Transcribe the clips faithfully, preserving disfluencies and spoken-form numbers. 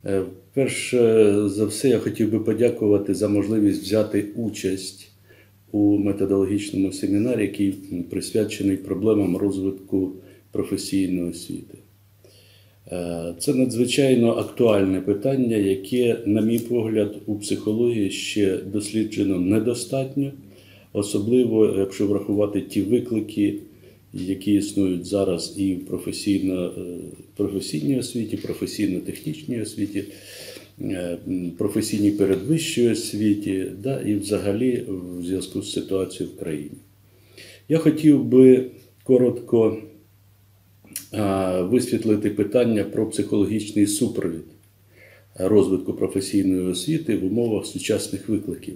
Е, Перш за все, я хотів би подякувати за можливість взяти участь у методологічному семінарі, який присвячений проблемам розвитку професійної освіти. Е, Це надзвичайно актуальне питання, яке, на мій погляд, у психології ще досліджено недостатньо, особливо, якщо врахувати ті виклики, які існують зараз і в професійно, професійній освіті, професійно-технічній освіті, професійній передвищій освіті, да, і взагалі в зв'язку з ситуацією в країні. Я хотів би коротко а, висвітлити питання про психологічний супровід розвитку професійної освіти в умовах сучасних викликів.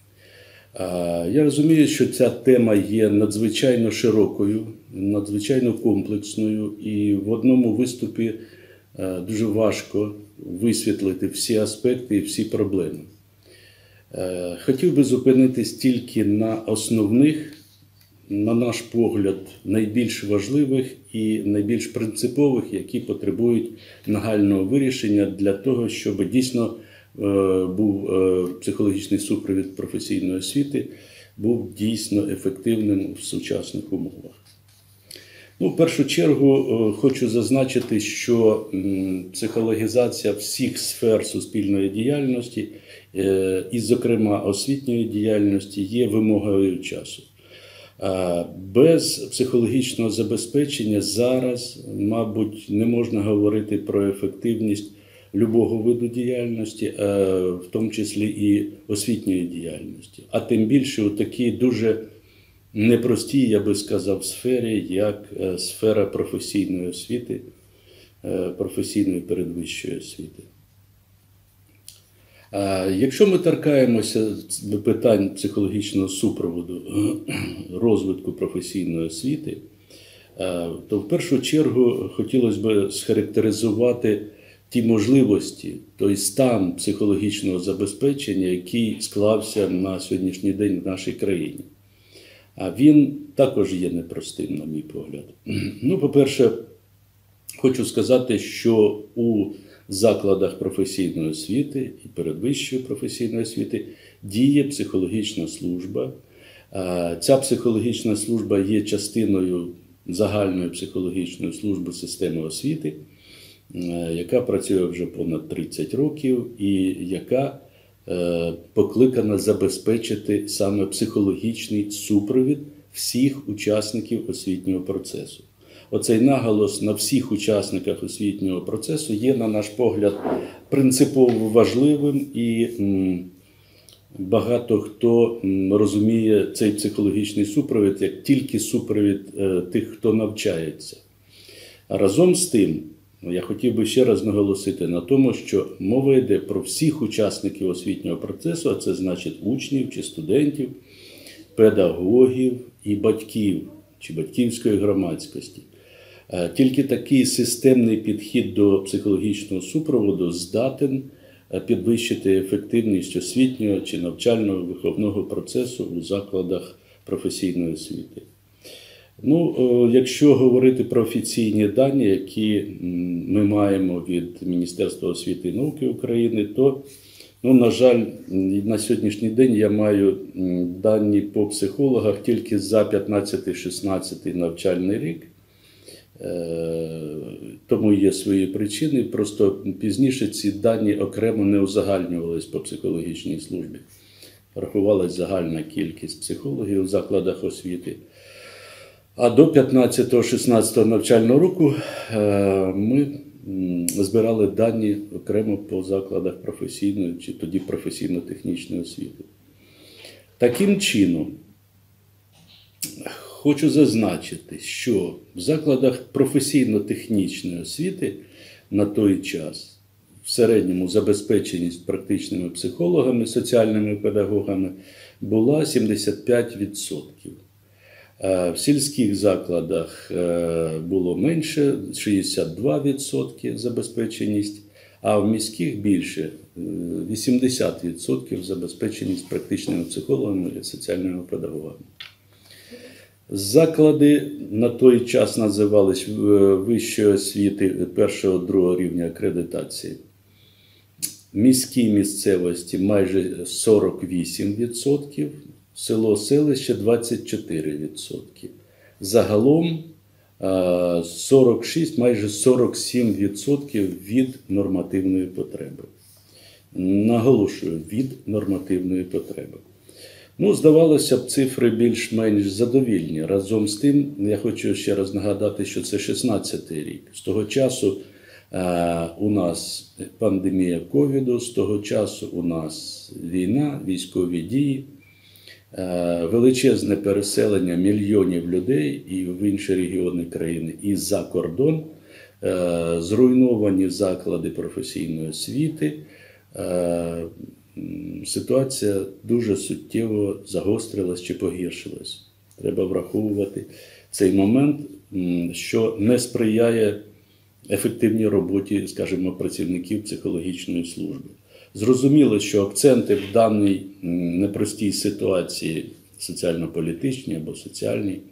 Я розумію, що ця тема є надзвичайно широкою, надзвичайно комплексною, і в одному виступі дуже важко висвітлити всі аспекти і всі проблеми. Хотів би зупинитись тільки на основних, на наш погляд, найбільш важливих і найбільш принципових, які потребують нагального вирішення для того, щоб дійсно був психологічний супровід професійної освіти, був дійсно ефективним в сучасних умовах. Ну, в першу чергу хочу зазначити, що психологізація всіх сфер суспільної діяльності, і, зокрема, освітньої діяльності, є вимогою часу. Без психологічного забезпечення зараз, мабуть, не можна говорити про ефективність любого виду діяльності, в тому числі і освітньої діяльності. А тим більше у такій дуже непростій, я би сказав, сфері, як сфера професійної освіти, професійної передвищої освіти. Якщо ми торкаємося питань психологічного супроводу розвитку професійної освіти, то в першу чергу хотілося б схарактеризувати ті можливості, той стан психологічного забезпечення, який склався на сьогоднішній день в нашій країні. А він також є непростим, на мій погляд. Ну, по-перше, хочу сказати, що у закладах професійної освіти і передвищої професійної освіти діє психологічна служба. Ця психологічна служба є частиною загальної психологічної служби системи освіти, яка працює вже понад тридцять років і яка покликана забезпечити саме психологічний супровід всіх учасників освітнього процесу. Оцей наголос на всіх учасниках освітнього процесу є, на наш погляд, принципово важливим, і багато хто розуміє цей психологічний супровід як тільки супровід тих, хто навчається. А разом з тим, я хотів би ще раз наголосити на тому, що мова йде про всіх учасників освітнього процесу, а це значить учнів чи студентів, педагогів і батьків, чи батьківської громадськості. Тільки такий системний підхід до психологічного супроводу здатен підвищити ефективність освітнього чи навчального виховного процесу у закладах професійної освіти. Ну, якщо говорити про офіційні дані, які ми маємо від Міністерства освіти і науки України, то, ну, на жаль, на сьогоднішній день я маю дані по психологах тільки за п'ятнадцятий-шістнадцятий навчальний рік. Тому є свої причини, просто пізніше ці дані окремо не узагальнювались по психологічній службі. Рахувалась загальна кількість психологів у закладах освіти. А до п'ятнадцятого-шістнадцятого навчального року ми збирали дані окремо по закладах професійної чи тоді професійно-технічної освіти. Таким чином, хочу зазначити, що в закладах професійно-технічної освіти на той час в середньому забезпеченість практичними психологами, соціальними педагогами була сімдесят п'ять відсотків. В сільських закладах було менше, шістдесят два відсотки забезпеченість, а в міських більше, вісімдесят відсотків забезпеченість практичними психологами і соціальними педагогами. Заклади на той час називались вищої освіти першого-другого рівня акредитації. міській місцевості майже сорок вісім відсотків, село, селище двадцять чотири відсотки. Загалом сорок шість, майже сорок сім відсотків від нормативної потреби. Наголошую, від нормативної потреби. Ну, здавалося б, цифри більш-менш задовільні. Разом з тим, я хочу ще раз нагадати, що це шістнадцятий рік. З того часу е, у нас пандемія ковіду, з того часу у нас війна, військові дії, е, величезне переселення мільйонів людей і в інші регіони країни, і за кордон, е, зруйновані заклади професійної освіти. Е, Ситуація дуже суттєво загострилась чи погіршилась. Треба враховувати цей момент, що не сприяє ефективній роботі, скажімо, працівників психологічної служби. Зрозуміло, що акценти в даній непростій ситуації, соціально-політичній або соціальній,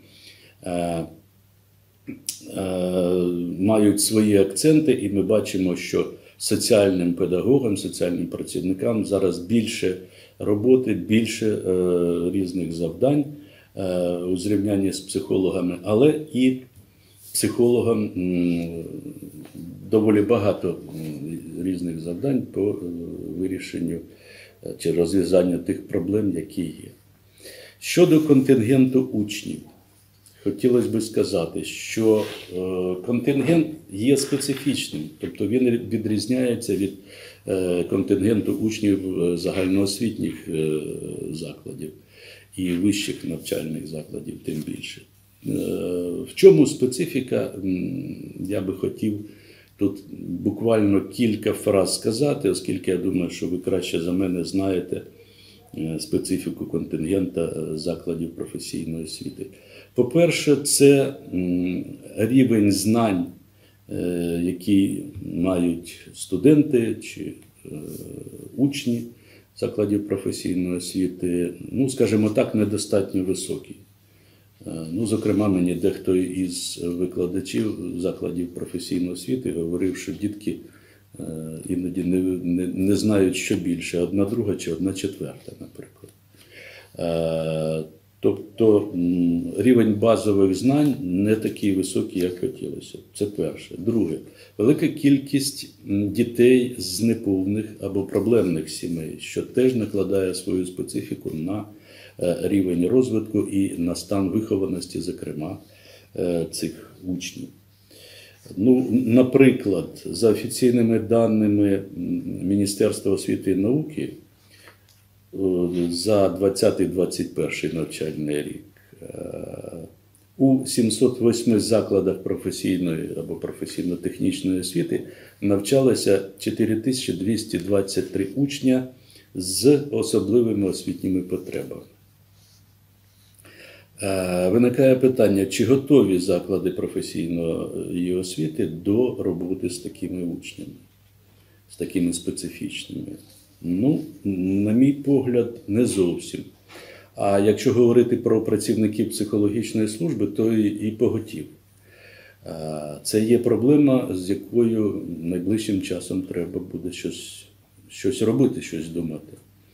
мають свої акценти, і ми бачимо, що соціальним педагогам, соціальним працівникам зараз більше роботи, більше е, різних завдань е, у зрівнянні з психологами, але і психологам м, доволі багато м, різних завдань по е, вирішенню е, чи розв'язанню тих проблем, які є. Щодо контингенту учнів, хотілося б сказати, що е, контингент є специфічним, тобто він відрізняється від е, контингенту учнів загальноосвітніх е, закладів і вищих навчальних закладів тим більше. Е, в чому специфіка, я би хотів тут буквально кілька фраз сказати, оскільки я думаю, що ви краще за мене знаєте специфіку контингента закладів професійної освіти. По-перше, це рівень знань, які мають студенти чи учні закладів професійної освіти, ну, скажімо так, недостатньо високий. Ну, зокрема, мені дехто із викладачів закладів професійної освіти говорив, що дітки іноді не, не, не знають, що більше, одна друга чи одна четверта, наприклад. Тобто рівень базових знань не такий високий, як хотілося. Це перше. Друге. Велика кількість дітей з неповних або проблемних сімей, що теж накладає свою специфіку на рівень розвитку і на стан вихованості, зокрема, цих учнів. Ну, наприклад, за офіційними даними Міністерства освіти і науки, за двадцятий двадцять перший навчальний рік у сімсот восьми закладах професійної або професійно-технічної освіти навчалося чотири тисячі двісті двадцять три учня з особливими освітніми потребами. Виникає питання, чи готові заклади професійної освіти до роботи з такими учнями, з такими специфічними? Ну, на мій погляд, не зовсім. А якщо говорити про працівників психологічної служби, то і поготів. Це є проблема, з якою найближчим часом треба буде щось, щось робити, щось думати.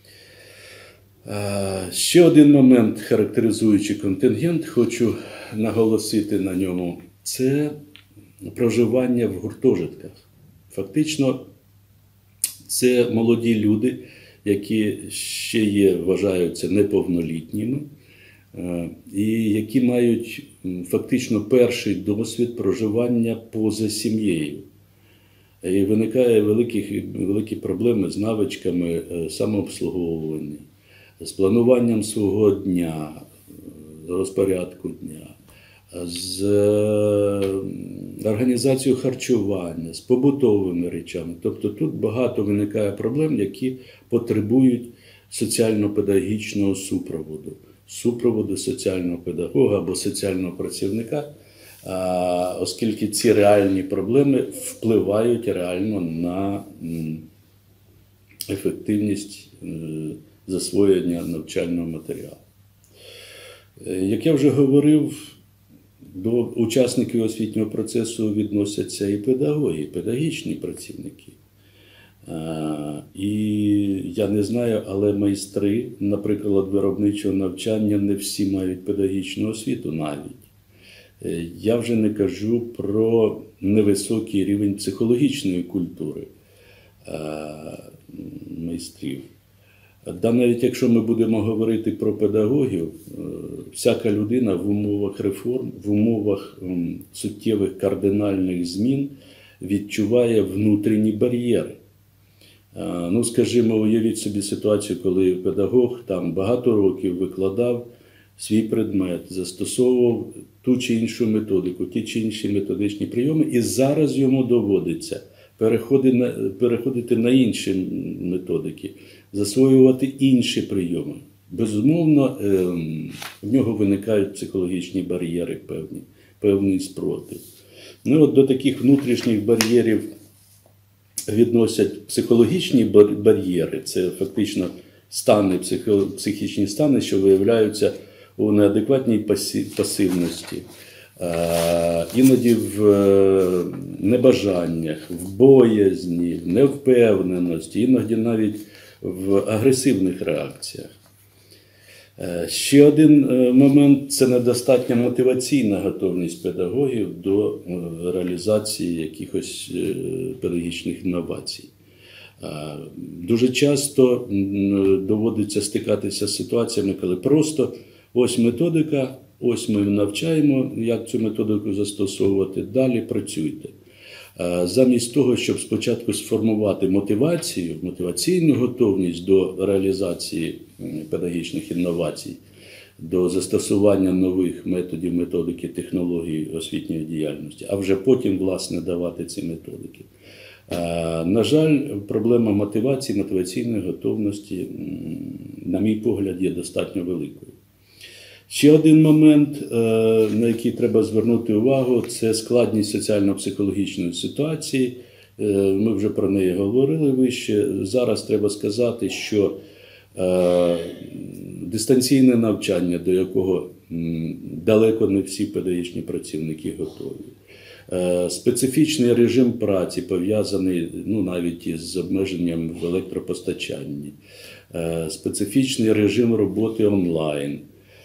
Ще один момент, характеризуючи контингент, хочу наголосити на ньому, це проживання в гуртожитках. Фактично, це молоді люди, які ще є, вважаються неповнолітніми, і які мають фактично перший досвід проживання поза сім'єю. І виникає великі, великі проблеми з навичками самообслуговування, з плануванням свого дня, розпорядку дня, з організацією харчування, з побутовими речами. Тобто тут багато виникає проблем, які потребують соціально-педагогічного супроводу, супроводу соціального педагога або соціального працівника, оскільки ці реальні проблеми впливають реально на ефективність засвоєння навчального матеріалу. Як я вже говорив, до учасників освітнього процесу відносяться і педагоги, і педагогічні працівники. І я не знаю, але майстри, наприклад, виробничого навчання, не всі мають педагогічну освіту навіть. Я вже не кажу про невисокий рівень психологічної культури майстрів. Да, навіть якщо ми будемо говорити про педагогів, всяка людина в умовах реформ, в умовах суттєвих кардинальних змін відчуває внутрішні бар'єри. Ну, скажімо, уявіть собі ситуацію, коли педагог там багато років викладав свій предмет, застосовував ту чи іншу методику, ті чи інші методичні прийоми, і зараз йому доводиться переходити на, переходити на інші методики, засвоювати інші прийоми. Безумовно, в нього виникають психологічні бар'єри певні, певний спротив. Ну, от до таких внутрішніх бар'єрів відносять психологічні бар'єри, це фактично стани, психічні стани, що виявляються у неадекватній пасивності, іноді в небажаннях, в боязні, в невпевненості, іноді навіть в агресивних реакціях. Ще один момент – це недостатня мотиваційна готовність педагогів до реалізації якихось педагогічних інновацій. Дуже часто доводиться стикатися з ситуаціями, коли просто ось методика, ось ми навчаємо, як цю методику застосовувати, далі працюйте. Замість того, щоб спочатку сформувати мотивацію, мотиваційну готовність до реалізації педагогічних інновацій, до застосування нових методів, методики, технологій освітньої діяльності, а вже потім, власне, давати ці методики. На жаль, проблема мотивації, мотиваційної готовності, на мій погляд, є достатньо великою. Ще один момент, на який треба звернути увагу, це складність соціально-психологічної ситуації. Ми вже про неї говорили вище. Зараз треба сказати, що дистанційне навчання, до якого далеко не всі педагогічні працівники готові. Специфічний режим праці, пов'язаний ну, навіть із обмеженням в електропостачанні. Специфічний режим роботи онлайн.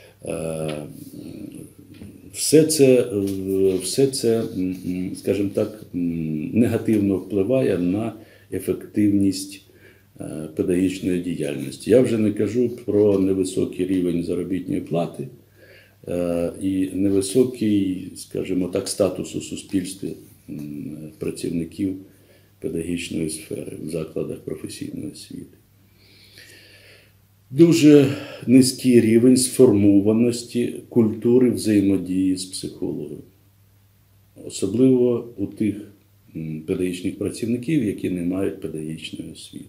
Все це, все це, скажімо так, негативно впливає на ефективність педагогічної діяльності. Я вже не кажу про невисокий рівень заробітної плати і невисокий, скажімо так, статус у суспільстві працівників педагогічної сфери в закладах професійної освіти. Дуже низький рівень сформованості культури взаємодії з психологом. Особливо у тих педагогічних працівників, які не мають педагогічної освіти.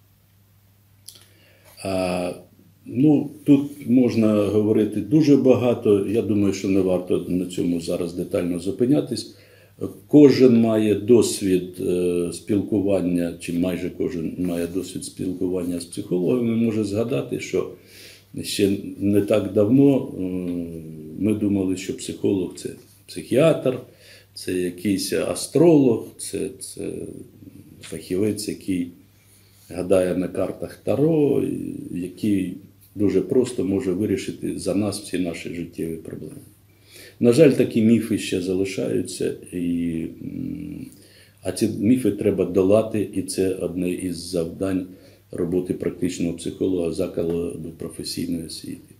А, ну, тут можна говорити дуже багато, я думаю, що не варто на цьому зараз детально зупинятись. Кожен має досвід спілкування, чи майже кожен має досвід спілкування з психологом, і може згадати, що ще не так давно ми думали, що психолог – це психіатр, це якийсь астролог, це, це фахівець, який гадає на картах Таро, який дуже просто може вирішити за нас всі наші життєві проблеми. На жаль, такі міфи ще залишаються, і, а ці міфи треба долати, і це одне із завдань роботи практичного психолога закладу професійної освіти.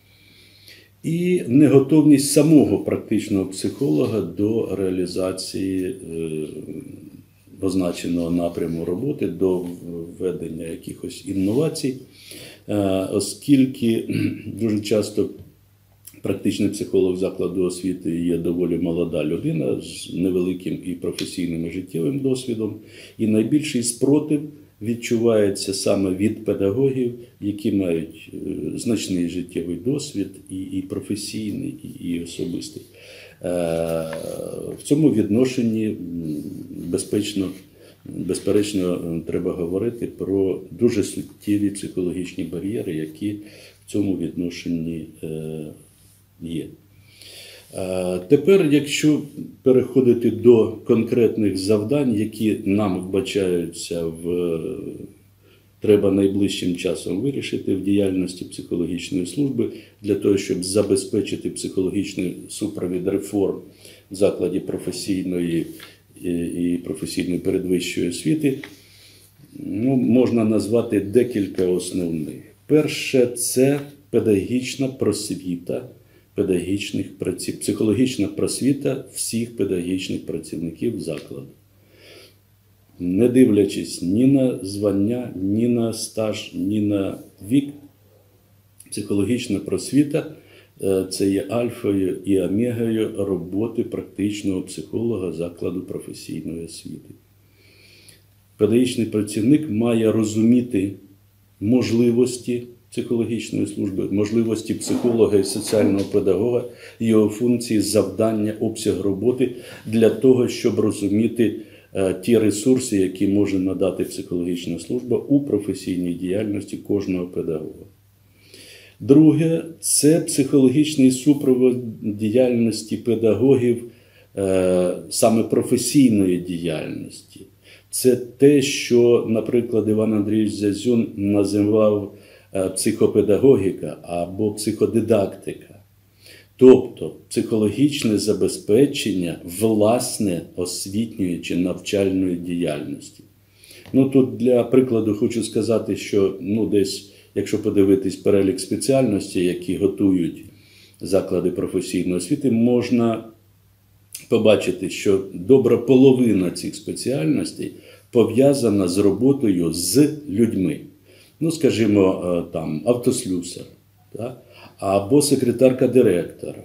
І неготовність самого практичного психолога до реалізації е, означеного напряму роботи, до введення якихось інновацій, е, оскільки дуже часто практичний психолог закладу освіти є доволі молода людина з невеликим і професійним і життєвим досвідом, і найбільший спротив відчувається саме від педагогів, які мають значний життєвий досвід, і, і професійний, і, і особистий. В цьому відношенні безпечно, безперечно треба говорити про дуже суттєві психологічні бар'єри, які в цьому відношенні є. Тепер, якщо переходити до конкретних завдань, які нам вбачаються в треба найближчим часом вирішити в діяльності психологічної служби для того, щоб забезпечити психологічний супровід реформ в закладі професійної і професійної передвищої освіти. Ну, можна назвати декілька основних. Перше – це педагогічна просвіта, педагогічних праці... психологічна просвіта всіх педагогічних працівників закладу. Не дивлячись ні на звання, ні на стаж, ні на вік, психологічна просвіта – це є альфою і омегою роботи практичного психолога закладу професійної освіти. Педагогічний працівник має розуміти можливості психологічної служби, можливості психолога і соціального педагога, його функції, завдання, обсяг роботи для того, щоб розуміти ті ресурси, які може надати психологічна служба у професійній діяльності кожного педагога. Друге – це психологічний супровід діяльності педагогів саме професійної діяльності. Це те, що, наприклад, Іван Андрійович Зязюн називав психопедагогіка або психодидактика. Тобто психологічне забезпечення власне освітньої чи навчальної діяльності. Ну, тут для прикладу хочу сказати, що ну, десь, якщо подивитись перелік спеціальностей, які готують заклади професійної освіти, можна побачити, що добра половина цих спеціальностей пов'язана з роботою з людьми. Ну, скажімо, там, автослюсар, так? Або секретарка директора,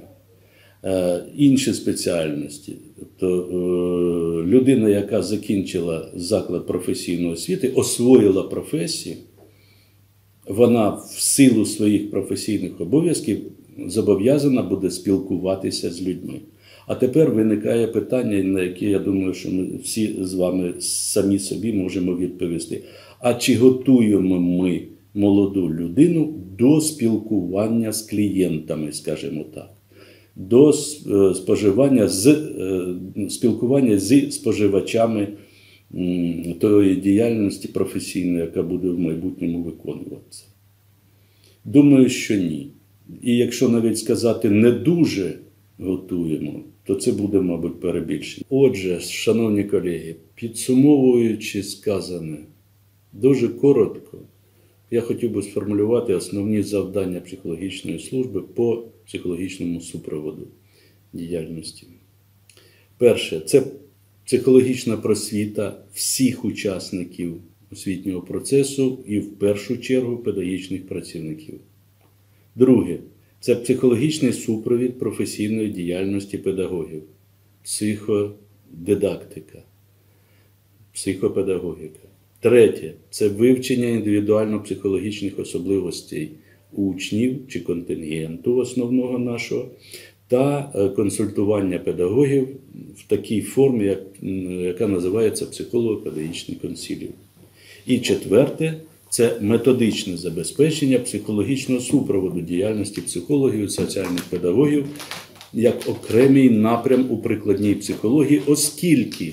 інші спеціальності. Тобто людина, яка закінчила заклад професійної освіти, освоїла професію, вона в силу своїх професійних обов'язків зобов'язана буде спілкуватися з людьми. А тепер виникає питання, на яке, я думаю, що ми всі з вами самі собі можемо відповісти. А чи готуємо ми молоду людину до спілкування з клієнтами, скажімо так, до споживання з, спілкування зі споживачами тої діяльності професійної, яка буде в майбутньому виконуватися? Думаю, що ні. І якщо навіть сказати «не дуже готуємо», то це буде, мабуть, перебільшення. Отже, шановні колеги, підсумовуючи сказане дуже коротко, я хотів би сформулювати основні завдання психологічної служби по психологічному супроводу діяльності. Перше – це психологічна просвіта всіх учасників освітнього процесу і в першу чергу педагогічних працівників. Друге – це психологічний супровід професійної діяльності педагогів, психодидактика, психопедагогіка. Третє – це вивчення індивідуально-психологічних особливостей учнів чи контингенту основного нашого та консультування педагогів в такій формі, як, яка називається психолого-педагогічний консиліум. І четверте – це методичне забезпечення психологічного супроводу діяльності психологів і соціальних педагогів як окремий напрям у прикладній психології, оскільки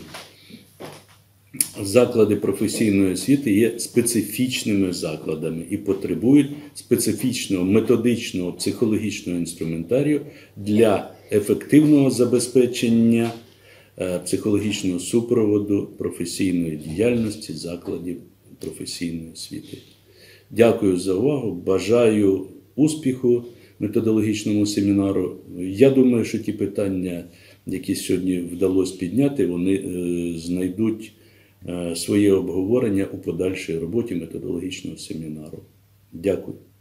заклади професійної освіти є специфічними закладами і потребують специфічного методичного психологічного інструментарію для ефективного забезпечення психологічного супроводу професійної діяльності закладів професійної освіти. Дякую за увагу, бажаю успіху методологічному семінару. Я думаю, що ті питання, які сьогодні вдалося підняти, вони знайдуть своє обговорення у подальшій роботі методологічного семінару. Дякую.